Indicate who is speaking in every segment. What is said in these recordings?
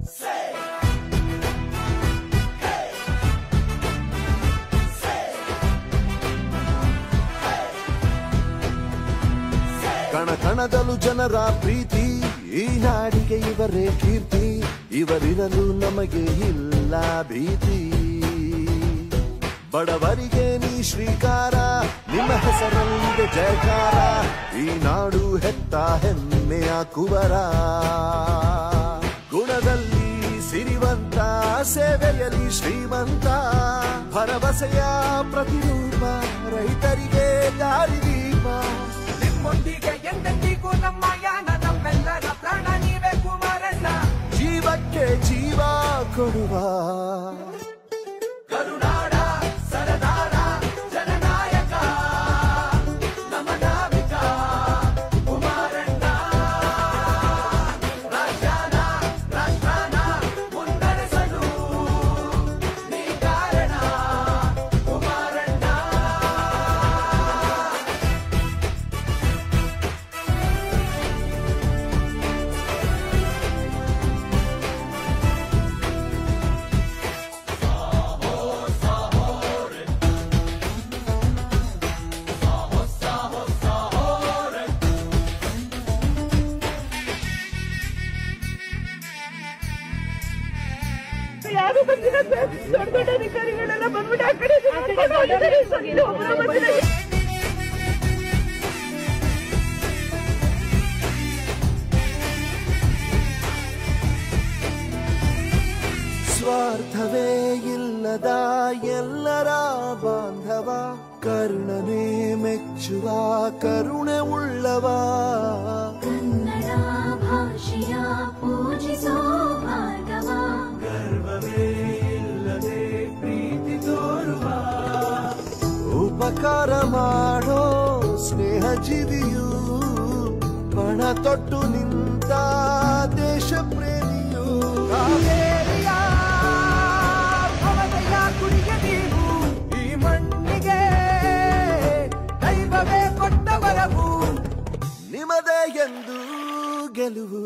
Speaker 1: ಕಣ ಕಣದಲು ಜನರ ಪ್ರೀತಿ, ಈ ನಾಡಿಗೆ ಇವರೇ ಕೀರ್ತಿ, ಇವರಿರಲು ನಮಗೆ ಇಲ್ಲ ಭೀತಿ. ಬಡವರಿಗೆ ನೀ ಶ್ರೀಕಾರ, ನಿಮ್ಮ ಹೆಸರಲ್ಲಿದೆ ಜಯಕಾರ, ಈ ನಾಡು ಹೆತ್ತ ಹೆಮ್ಮೆಯ ಕುವರ. ಗುಣದಲ್ಲಿ ಸಿರಿವಂತ, ಸೇವೆಯಲ್ಲಿ ಶ್ರೀಮಂತ, ಭರವಸೆಯ ಪ್ರತಿರೂಪ, ರೈತರಿಗೆ ದಾರಿದೀಪ.
Speaker 2: ನಿಮ್ಮೊಂದಿಗೆ ಎಂದೆಂದಿಗೂ ನಮ್ಮ ಯಾನ, ನಮ್ಮೆಲ್ಲರ ಪ್ರಾಣ ನೀವೇ ಕುಮಾರಣ್ಣ.
Speaker 1: ಜೀವಕ್ಕೆ ಜೀವ ಕೊಡುವ
Speaker 2: ಕರುನಾಡ ಸರದಾರ ಜನನಾಯಕ ನಮ್ಮ ನಾವಿಕ ಕುಮಾರಣ್ಣ. ರಾಜ್ಯಾನ ರಾಷ್ಟ್ರಾನ ಮುನ್ನಡೆಸಲು ನೀ ಕಾರಣ ಕುಮಾರಣ್ಣ.
Speaker 3: ಯಾರು ಬಂದಿಲ್ಲ ಸರ್, ದೊಡ್ಡ ದೊಡ್ಡ ಅಧಿಕಾರಿಗಳೆಲ್ಲ ಬಂದ್ಬಿಟ್ಟು ಆ ಕಡೆ
Speaker 1: ಸ್ವಾರ್ಥವೇ ಇಲ್ಲದ ಎಲ್ಲರ ಬಾಂಧವ, ಕರ್ಣನೇ ಮೆಚ್ಚುವ ಕರುಣೆ ಉಳ್ಳವ.
Speaker 4: ಕನ್ನಡ ಭಾಷೆಯ ಪೂಜಿಸೋ ಭಾರ್ಗವ,
Speaker 2: ಗರ್ವವೇ ಇಲ್ಲದೆ ಪ್ರೀತಿ ತೋರುವ,
Speaker 1: ಉಪಕಾರ ಮಾಡೋ ಸ್ನೇಹ ಜೀವಿಯು, ಪಣ ತೊಟ್ಟು ನಿಂತ ದೇಶ ಪ್ರೇಮಿಯು.
Speaker 2: ಕಾವೇರಿಯ ಭವದಯ ಕುಡಿಯ ನೀವು, ಈ ಮಣ್ಣಿಗೆ ದೈವವೇ ಕೊಟ್ಟ ವರವು,
Speaker 1: ನಿಮದೇ ಎಂದು ಗೆಲುವು.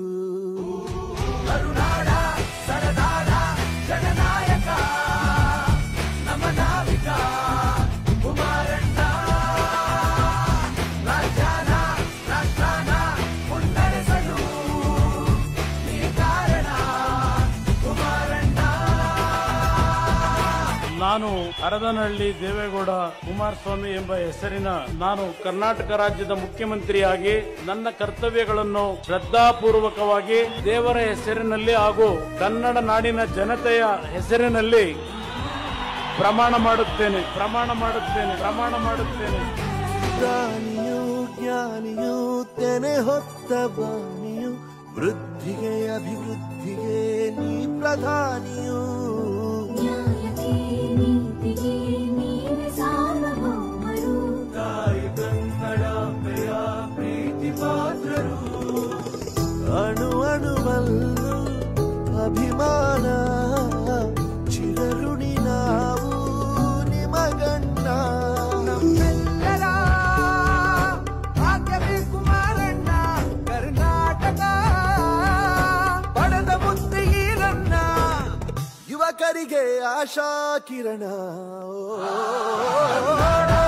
Speaker 2: ಕರುನಾಡ ಸರದಾರ ಜನನಾಯಕ ನಮ್ಮ ನಾವಿಕ ಕುಮಾರಣ್ಣ. ರಾಜ್ಯಾನ ರಾಷ್ಟ್ರಾನ ಮುನ್ನಡೆಸಲು ನೀ ಕಾರಣ ಕುಮಾರಣ್ಣ.
Speaker 5: ನಾನು ಹರದನಹಳ್ಳಿ ದೇವೇಗೌಡ ಕುಮಾರಸ್ವಾಮಿ ಎಂಬ ಹೆಸರಿನ ನಾನು ಕರ್ನಾಟಕ ರಾಜ್ಯದ ಮುಖ್ಯಮಂತ್ರಿಯಾಗಿ ನನ್ನ ಕರ್ತವ್ಯಗಳನ್ನು ಶ್ರದ್ಧಾಪೂರ್ವಕವಾಗಿ ದೇವರ ಹೆಸರಿನಲ್ಲಿ ಹಾಗೂ ಕನ್ನಡ ನಾಡಿನ ಜನತೆಯ ಹೆಸರಿನಲ್ಲಿ ಪ್ರಮಾಣ ಮಾಡುತ್ತೇನೆ.
Speaker 1: ಜ್ಞಾನಿಯು ಜ್ಞಾನಿಯು ತೆನೆ ಹೊತ್ತ ಬಾಣಿಯು, ವೃದ್ಧಿಗೆ ಅಭಿವೃದ್ಧಿಗೆ ನೀ ಪ್ರಧಾನಿಯು.
Speaker 4: ನ್ಯಾಯಕ್ಕೆ ನೀತಿಗೆ ನೀವೇ ಸಾರ್ವಭೌಮರು,
Speaker 2: ತಾಯಿ ಕನ್ನಡಾಂಬೆಯ ಪ್ರೀತಿ ಪಾತ್ರರು,
Speaker 1: ಅಣು ಅಣುವಲ್ಲೂ ಅಭಿಮಾನ, ಚಿರಋಣಿ ನಾವು ನಿಮಗಣ್ಣ.
Speaker 2: ನಮ್ಮೆಲ್ಲರ ಭಾಗ್ಯವೇ ಕುಮಾರಣ್ಣ. ಕರ್ನಾಟಕ ಪಡೆದ ಮುದ್ದೆ ಈರಣ್ಣ.
Speaker 1: ಯುವಕರಿಗೆ ಆಶಾ ಕಿರಣ.
Speaker 2: ಕರುನಾಡ